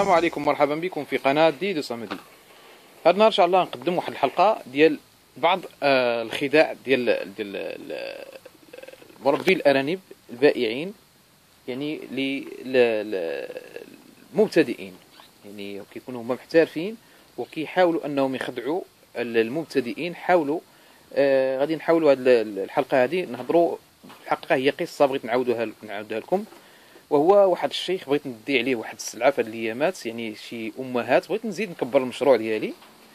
السلام عليكم، مرحبا بكم في قناة ديدو صمدي. هذا النهار ان شاء الله نقدم واحد الحلقة ديال بعض الخداع ديال مربي الارانب البائعين، يعني للمبتدئين، يعني كيكونوا هما محترفين وكيحاولوا انهم يخدعوا المبتدئين. حاولوا غادي نحاولوا هذه الحلقة هذه نهضروا. الحقيقة هي قصة بغيت نعاودها لكم، وهو واحد الشيخ بغيت ندي عليه واحد السلعه في هاد الايامات، يعني شي امهات بغيت نزيد نكبر المشروع ديالي،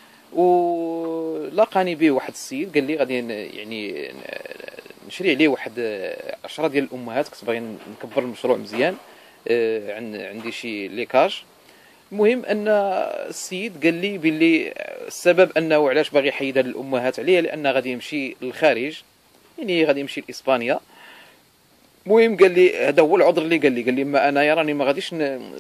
ولاقاني به واحد السيد قال لي غادي يعني نشري عليه واحد 10 ديال الامهات. كنت باغي نكبر المشروع مزيان، عندي شي ليكاج. المهم ان السيد قال لي باللي السبب انه علاش باغي يحيد هاد الامهات عليه لان غادي يمشي للخارج، يعني غادي يمشي لاسبانيا. المهم قال لي هذا هو العذر اللي قال لي ما انا راني ما غاديش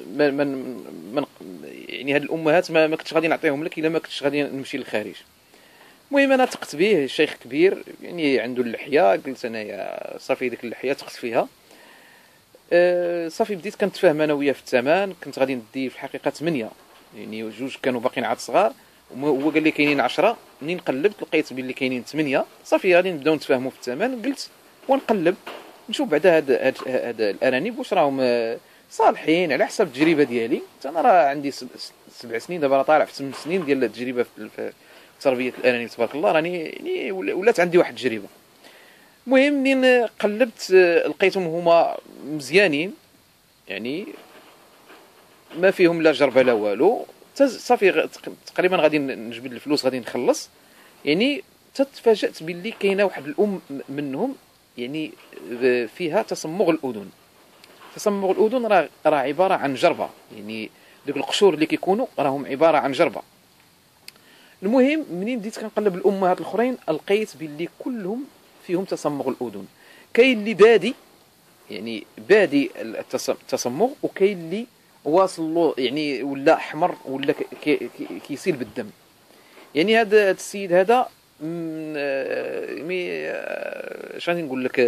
يعني هاد الامهات ما كنتش غادي نعطيهم لك الا ما كنتش غادي نمشي للخارج. المهم انا ثقت به، شيخ كبير يعني عنده اللحيه. قلت انايا صافي ديك اللحيه ثقت فيها. صافي بديت كنتفاهم انا وياه في الثمن. كنت غادي ندي في الحقيقه 8، يعني جوج كانوا باقيين عاد صغار، هو قال لي كاينين 10. منين قلبت لقيت باللي كاينين 8. صافي غادي نبداو نتفاهموا في الثمن. قلت ونقلب نشوف بعدا هاد الارانب واش راهم صالحين على حسب التجربه ديالي. انا راه عندي 7 سنين دابا، راه طالع في 8 سنين ديال التجربه في تربيه الارانب. تبارك الله راني يعني ولات عندي واحد التجربه. المهم منين قلبت لقيتهم هما مزيانين، يعني ما فيهم لا جربه لا والو. صافي تقريبا غادي نجبد الفلوس غادي نخلص. يعني تفاجأت باللي كاينه واحد الام منهم يعني فيها تصمغ الاذن. تصمغ الاذن راه عباره عن جربه، يعني دوك القشور اللي كيكونوا راهم عباره عن جربه. المهم منين بديت كنقلب الامهات الاخرين لقيت باللي كلهم فيهم تصمغ الاذن. كاين اللي بادي، يعني بادي التصمغ، وكاين اللي واصل له يعني ولا احمر ولا كيسيل بالدم. يعني هذا السيد هذا شنو نقول لك،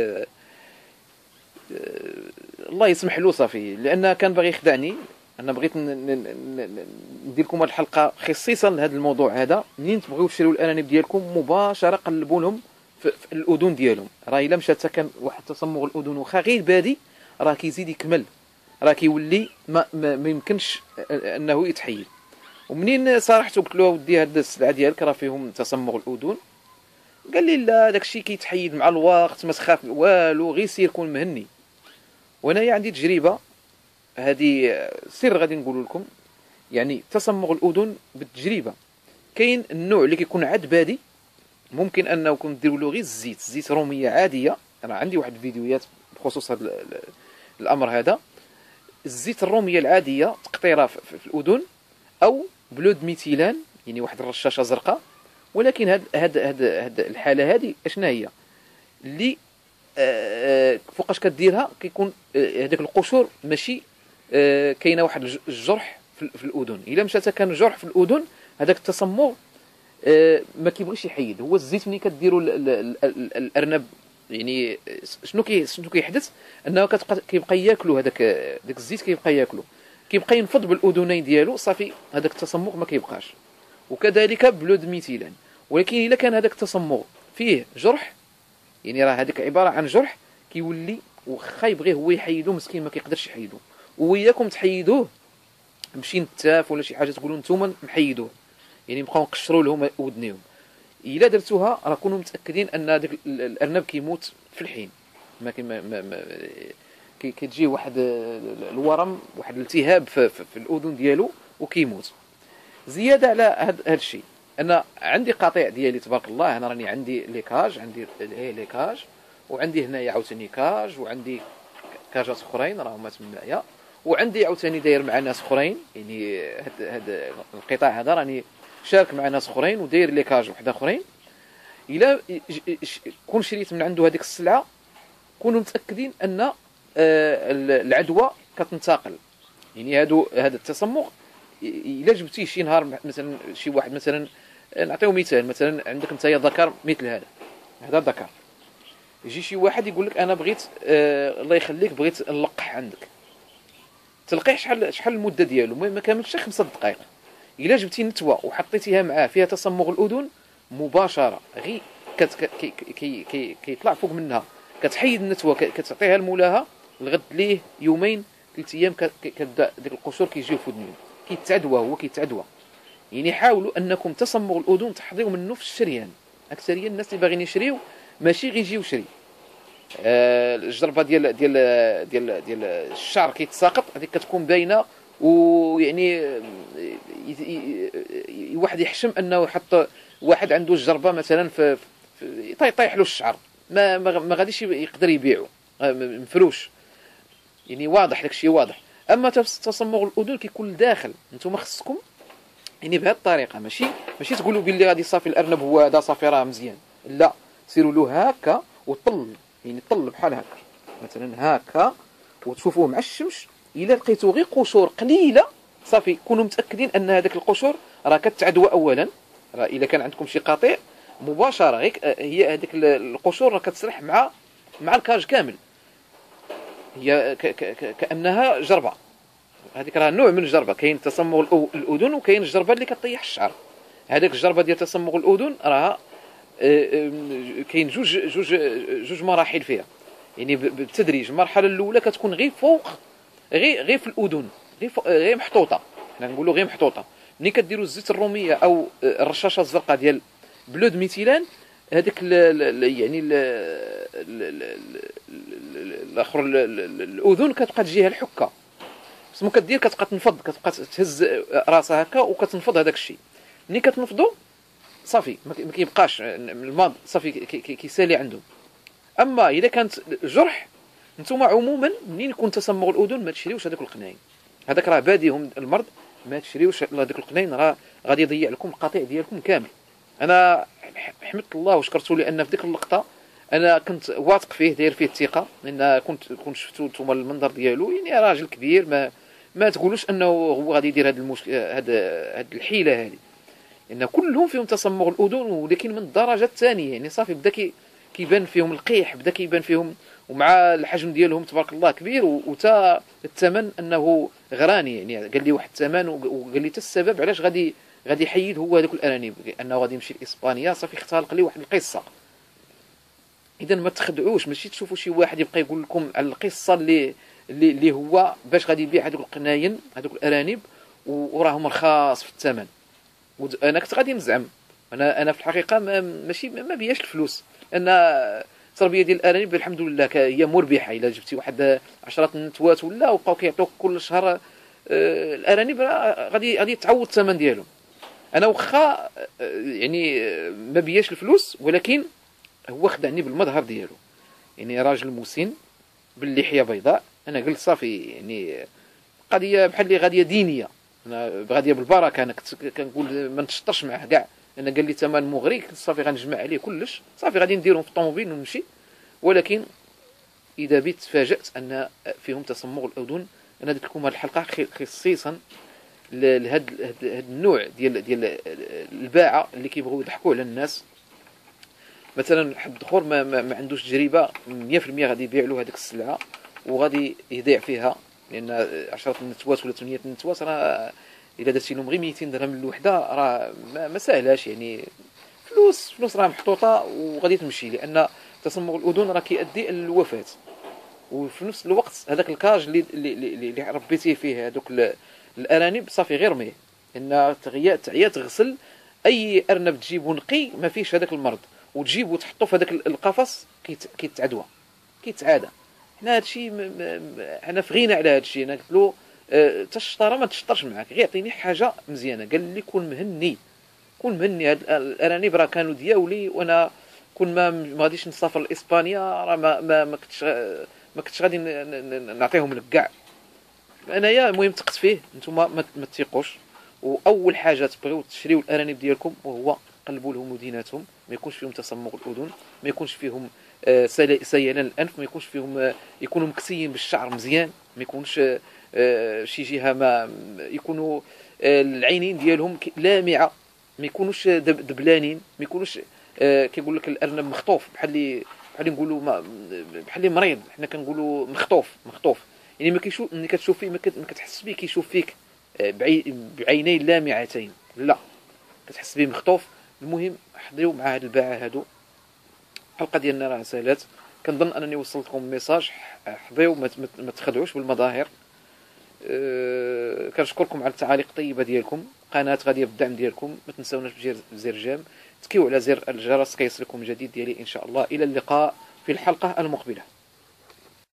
الله يسمح له صافي، لان كان باغي يخدعني. انا بغيت ندير لكم هذه الحلقه خصيصا لهذا الموضوع هذا. منين تبغيو تشريو الارانب ديالكم مباشره قلبوا لهم في الاذن ديالهم. راه الا مشات كان واحد تصمغ الاذن واخا غير بادي راه كيزيد يكمل، راه كيولي ما يمكنش انه يتحيد. ومنين صارحته قلت له ودي هاد السلعه ديالك راه فيهم تصمغ الاذن، قال لي لا داكشي كيتحيد مع الوقت، ما تخاف والو، غير سير كون مهني. وانايا عندي تجربه هذه سر غادي نقول لكم. يعني تصمغ الاذن بالتجربه. كاين النوع اللي كيكون عاد بادي، ممكن انه ديروا له غير زيت روميه عاديه. انا عندي واحد الفيديوهات بخصوص هذا الامر هذا. الزيت الروميه العاديه تقطيره في الاذن، او بلود ميثيلان، يعني واحد الرشاشه زرقاء. ولكن هاد الحاله هذه اشنا هي اللي فوقاش كديرها كيكون هذاك القشور ماشي كاينه واحد الجرح في الاذن. الا مشات كان جرح في الاذن هذاك التصمغ ما كيبغيش يحيد. هو الزيت ملي كديروا الارنب، يعني شنو كيحدث انه كيبقى ياكلوا داك الزيت، كيبقى ياكلوا، كيبقى ينفض بالاذنين ديالو. صافي هذاك التصمغ ما كيبقاش. وكذلك بلود ميثيلان. ولكن الا كان هذاك التصمغ فيه جرح، يعني راه هذيك عباره عن جرح، كيولي واخا يبغي هو يحيدو مسكين ما كيقدرش يحيدو. وياكم تحيدوه بشي نتاف ولا شي حاجه تقولوا نتوما محيدوه، يعني نبقاو نقشروا لهم ودنيهم. الا درتوها راه كونوا متاكدين ان هذاك الارنب كيموت في الحين. ما كتجي واحد الورم، واحد الالتهاب في الاذن ديالو وكيموت. زياده على هذا الشيء، انا عندي قطيع ديالي تبارك الله. انا راني عندي ليكاج، عندي ليكاج، وعندي هنايا عاوتاني كاج، وعندي كاجات اخرين راهما تمايا، وعندي عاوتاني داير مع ناس اخرين. يعني هاد القطاع هذا راني شارك مع ناس اخرين وداير ليكاج واحد اخرين. الا كون شريت من عنده هذيك السلعه كونوا متاكدين ان العدوى كتنتقل. يعني هذا التصمغ الا جبتيه شي نهار مثلا شي واحد، مثلا نعطيو مثال، مثلا عندك نتايا ذكر مثل هذا ذكر، يجي شي واحد يقول لك انا بغيت الله يخليك بغيت نلقح عندك. تلقيه شحال المده ديالو، ما كاملش 5 دقائق. الا جبتي نتوه وحطيتيها معاه فيها تصمغ الاذن مباشره، غير كيطلع فوق منها، كتحيد النتوه، كتعطيها لمولاها، الغد ليه يومين 3 ايام كتبدا ديك القشور كيجيو في ودنهم، كيتعدوى، هو كيتعدوى. يعني حاولوا انكم تصمغ الاذن تحضيو منه في الشريان. اكثريه الناس اللي باغيين يشريو ماشي غير يجيو شري. الجربه ديال الشعر كيتساقط، هذيك كتكون باينه، ويعني واحد يحشم انه يحط واحد عنده الجربه مثلا في يطيح له الشعر، ما غاديش يقدر يبيعه مفروش، يعني واضح داكشي واضح. اما تصمغ الاذن كيكون لداخل، نتوما خصكم يعني بهذه الطريقه، ماشي تقولوا باللي غادي صافي الارنب هو هذا صافي راه مزيان، لا، سيروا له هكا وطل، يعني طل بحال هكا مثلا هكا، وتشوفوه مع الشمس. الا لقيتو غير قشور قليله صافي كونوا متاكدين ان هذاك القشور راه كتعدوى اولا. راه الا كان عندكم شي قطيع مباشره غير هي هذيك القشور راه كتسرح مع الكاج كامل، هي كانها جربه. هذيك راه نوع من الجربه، كاين تصمغ الاذن وكاين الجربه اللي كطيح الشعر. هذيك الجربه ديال تصمغ الاذن راه كاين جوج مراحل فيها، يعني بالتدريج. المرحله الاولى كتكون غير فوق، غير في الاذن، غير محطوطه، حنا نقولوا غير محطوطه. ملي كديروا الزيت الروميه او الرشاشه الزرقاء ديال بلود ميثيلان، هذاك يعني الاخر الاذن كتبقى تجيها الحكه، بس ملي كدير كتبقى تنفض، كتبقى تهز راسها هكا وكتنفض هذاك الشيء. ملي كتنفضوا صافي ما كيبقاش الماض، صافي كيسالي عندهم. اما اذا كانت جرح، نتوما عموما منين يكون تصمغ الاذن ما تشريوش هذوك القناين، هذاك راه باديهم المرض، ما تشريوش هذوك القناين، راه غادي يضيع لكم القطيع ديالكم كامل. انا حمدت الله وشكرته لان في ديك اللقطه انا كنت واثق فيه، داير فيه الثقه، لان كنت شفتو نتوما المنظر ديالو، يعني راجل كبير، ما تقولوش انه هو غادي يدير هذا المشكل، هذه الحيله هذه، لان كلهم فيهم تصمغ الاذن، ولكن من الدرجه الثانيه، يعني صافي بدا كيبان فيهم القيح، بدا كيبان فيهم، ومع الحجم ديالهم تبارك الله كبير، وتا الثمن انه غراني، يعني قال لي واحد الثمن، وقال لي حتى السبب علاش غادي يحيد هو هذوك الارانب، انه غادي يمشي لاسبانيا، صافي اختلق لي واحد القصه. اذا ما تخدعوش، ماشي تشوفوا شي واحد يبقى يقول لكم على القصه اللي هو باش غادي يبيع هذوك القناين، هذوك الارانب، وراهم رخاص في الثمن. انا كنت غادي نزعم، انا في الحقيقه ماشي ما بياش الفلوس، لان التربيه ديال الارانب الحمد لله هي مربحه. الا جبتي واحد 10 النتوات ولا وبقاو كيعطوك كل شهر، الارانب غادي تعوض الثمن ديالهم. انا واخا يعني ما بياش الفلوس، ولكن هو خدعني بالمظهر ديالو، يعني راجل مسن باللحيه بيضاء. انا قلت صافي، يعني قضيه بحال اللي غاديه دينيه، انا غاديه بالبركه. انا كنت كنقول ما نتشطرش معاه كاع، انا قال لي ثمن مغري، صافي غنجمع عليه كلش، صافي غادي نديرهم في الطوموبيل ونمشي. ولكن اذا بيت تفاجات ان فيهم تصمغ الاذن. انا درت لكم هذه الحلقه خصيصا لهذا النوع ديال الباعه اللي كيبغيو يضحكوا على الناس. مثلا حد اخر ما عندوش تجربه 100% غادي يبيع له هذيك السلعه وغادي يضيع فيها، لان 10 النتوات ولا 8 النتوات راه الا درتي لهم غير 200 درهم الوحده راه ما ساهلاش، يعني فلوس راه محطوطه وغادي تمشي، لان تصمغ الاذن راه كيؤدي الى الوفاه. وفي نفس الوقت هذاك الكاج اللي ربيتيه فيه هذوك الارانب صافي غير رميه، لان تعيا تغسل اي ارنب تجيبو نقي ما فيش هذاك المرض، وتجيبو تحطو في هذاك القفص كيتعدوى، كيتعادى. حنا هادشي حنا فغينا على هادشي. انا قلت له الشطاره ما تشطرش معاك، غير عطيني حاجه مزيانه. قال لي كون مهني هاد الارانب راه كانوا دياولي، وانا كون ما غاديش نسافر لاسبانيا راه ما كنتش غادي نعطيهم لك كاع. انايا المهم ثقت فيه، نتوما ما تثيقوش. واول حاجه تبغيو تشريو الارانب ديالكم وهو قلبوا لهم مديناتهم، ما يكونش فيهم تصمغ الاذن، ما يكونش فيهم سيلان الانف، ما يكونش فيهم يكونوا مكسيين بالشعر مزيان، ما يكونش شي جهه ما يكونوا العينين ديالهم لامعه، ما يكونوش دبلانين، ما يكونوش كيقول لك الارنب مخطوف، بحال اللي نقولوا بحال اللي مريض، حنا كنقولوا مخطوف. يعني ما كيشوف ملي كتشوف فيه، ما كتحس به كيشوف فيك بعينين لامعتين، لا، كتحس به مخطوف. المهم حضروا مع هاد الباعه هادو. الحلقه ديالنا راه سالات، كنظن انني وصلت لكم ميساج. حضروا، ما تخدعوش بالمظاهر. كنشكركم على التعاليق الطيبه ديالكم. قناه غاديه بالدعم ديالكم، ما تنساوناش بزر جيم، تكيو على زر الجرس كيصلكم جديد ديالي ان شاء الله. الى اللقاء في الحلقه المقبله.